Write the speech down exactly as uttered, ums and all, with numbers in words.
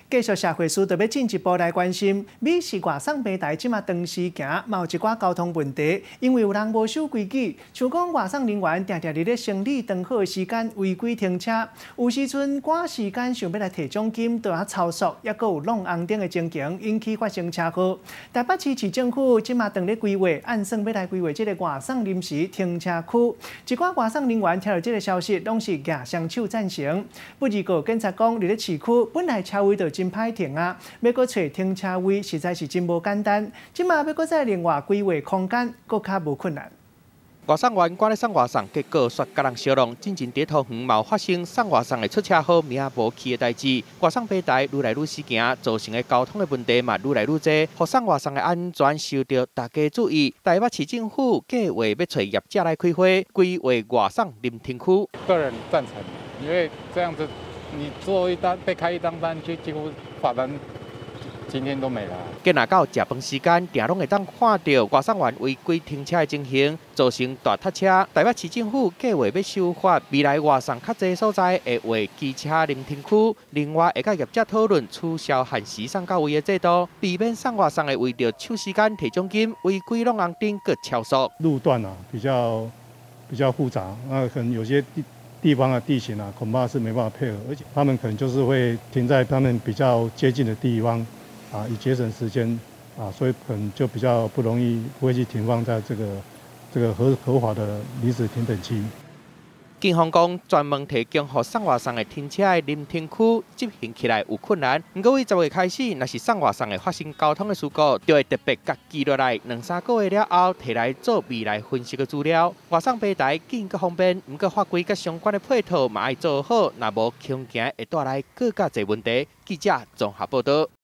继续社会事，就要进一步来关心，美食外送平台即马长时行，嘛有一寡交通问题，因为有人无守规矩，像讲外送人员常常伫咧生理长好的时间违规停车，有时阵赶时间想要来摕奖金，都要超速，抑阁有弄红灯的情形，引起发生车祸。台北市市政府即马正咧规划，按算要来规划即个外送临时停车区，一寡外送人员听到即个消息，拢是举双手赞成。不二个警察讲，伫咧市区本来车位就真歹停啊，要搁找停车位实在是真无简单。即马要搁再另外规划空间，搁较无困难。 外送员赶咧送外送，结果煞甲人相弄，进前伫桃园嘛有发生送外送的出车祸名无去的代志。外送平台愈来愈时行，造成的交通的问题嘛愈来愈多，互送外送的安全受到大家注意。台北市政府计划要找业者来开会，规划外送临停区。 个人赞成，因为这样子。 你做一单被开一张单，就几乎罚单今天都没了。 今仔到食饭时间，定拢会当看到外送员违规停车的情形，造成大塞车。台北市政府计划要修法，未来外送较侪所在会为机车临停区，另外会甲业者讨论取消限时送到位的制度，避免送外送的为着抢时间提奖金，违规弄红灯佮超速。 路段啊比较比较复杂，那可能有些地。 地方的地形啊，恐怕是没办法配合，而且他们可能就是会停在他们比较接近的地方，啊，以节省时间，啊，所以可能就比较不容易不会去停放在这个这个合合法的临时停等区。 警方讲，专门提供予送外送的停车的临停区执行起来有困难。不过，为十月开始，若是送外送的发生交通的事故，就会特别甲记录来，两三个月了后，摕来做未来分析的资料。外送平台紧佮方便，不过法规甲相关的配套嘛要做好，若无恐惊会带来更加侪问题。记者综合报道。